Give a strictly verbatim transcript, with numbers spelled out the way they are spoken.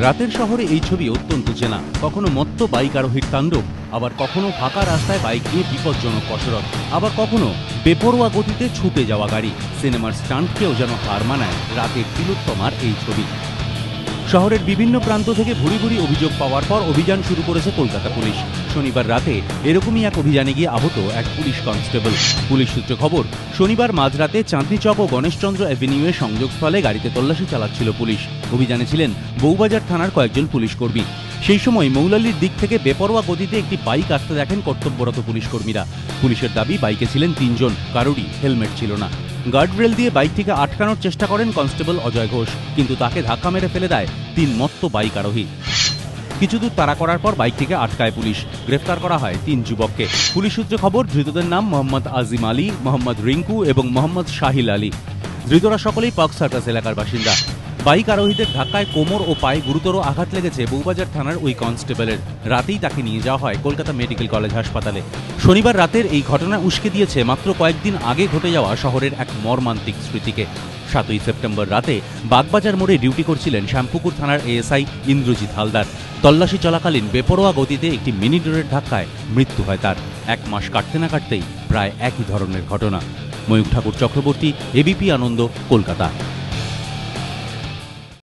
রাতের শহরে এই ছবি অত্যন্ত চেনা। কখনো মত্ত বাইক আরোহীর তাণ্ডব, আবার কখনো ফাঁকা রাস্তায় বাইক নিয়ে বিপজ্জনক কসরত, আবার কখনো বেপরোয়া গতিতে ছুটে যাওয়া গাড়ি। সিনেমার স্টান্টকেও যেন হার মানায় রাতের তিলোত্তমার এই ছবি। শহরের বিভিন্ন প্রান্ত থেকে ভুরি ভুরি অভিযোগ পাওয়ার পর অভিযান শুরু করেছে কলকাতা পুলিশ। শনিবার রাতে এরকমই এক অভিযানে গিয়ে আহত এক পুলিশ কনস্টেবল। পুলিশ সূত্রে খবর, শনিবার মাঝরাতে চাঁদনি চক ও গণেশচন্দ্র অ্যাভিনিউয়ের সংযোগস্থলে গাড়িতে তল্লাশি চালাচ্ছিল পুলিশ। অভিযানে ছিলেন বউবাজার থানার কয়েকজন পুলিশ কর্মী। সেই সময় মৌলালির দিক থেকে বেপরোয়া গতিতে একটি বাইক আসতে দেখেন কর্তব্যরত পুলিশ কর্মীরা। পুলিশের দাবি, বাইকে ছিলেন তিনজন, কারোরই হেলমেট ছিল না। গার্ডরেল দিয়ে বাইকটিকে আটকানোর চেষ্টা করেন কনস্টেবল অজয় ঘোষ, কিন্তু তাকে ধাক্কা মেরে ফেলে দেয় তিন মত্ত বাইক আরোহী। কিছুদূর তাড়া করার পর বাইকটিকে আটকায় পুলিশ। গ্রেফতার করা হয় তিন যুবককে। পুলিশ সূত্রে খবর, ধৃতদের নাম মোহাম্মদ আজিম আলী, মোহাম্মদ রিঙ্কু এবং মোহাম্মদ শাহিল আলী। ধৃতরা সকলেই পার্ক সার্কাস এলাকার বাসিন্দা। বাইক আরোহীদের ধাক্কায় কোমর ও পায়ে গুরুতর আঘাত লেগেছে বউবাজার থানার ওই কনস্টেবলের। রাতেই তাকে নিয়ে যাওয়া হয় কলকাতা মেডিকেল কলেজ হাসপাতালে। শনিবার রাতের এই ঘটনা উস্কে দিয়েছে মাত্র কয়েকদিন আগে ঘটে যাওয়া শহরের এক মর্মান্তিক স্মৃতিকে। সাতই সেপ্টেম্বর রাতে বাগবাজার মোড়ে ডিউটি করছিলেন শ্যামপুকুর থানার এএসআই ইন্দ্রজিৎ হালদার। তল্লাশি চলাকালীন বেপরোয়া গতিতে একটি মিনি ডোরের ধাক্কায় মৃত্যু হয় তার। এক মাস কাটতে না কাটতেই প্রায় একই ধরনের ঘটনা। ময়ূখ ঠাকুর চক্রবর্তী, এবিপি আনন্দ, কলকাতা।